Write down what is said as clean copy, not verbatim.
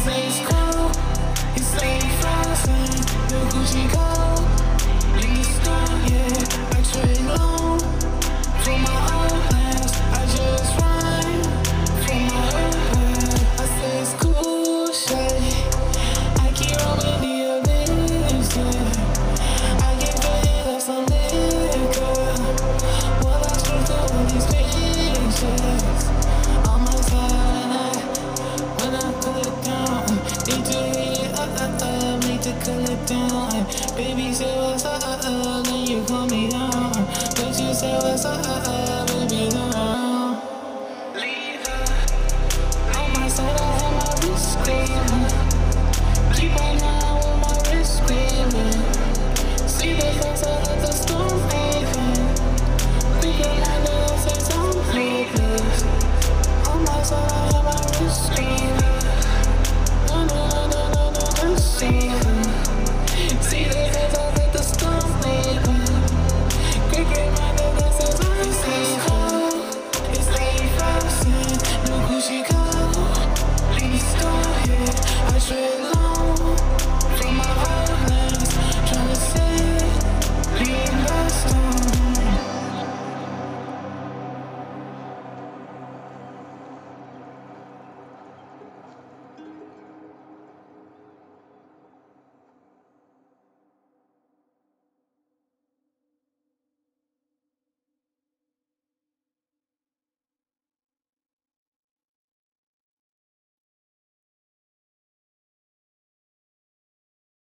say it's cool, you say it's frozen. The Gucci coat, in the store, yeah. I trade long for my old plans. I just rhyme for my old plans. I say it's cool, shit. I keep rolling the abyss, yeah. I get fed up some liquor while I scroll through all these pictures. On my side, when I pull it down, need to hit it up, need to cool it down. Baby, so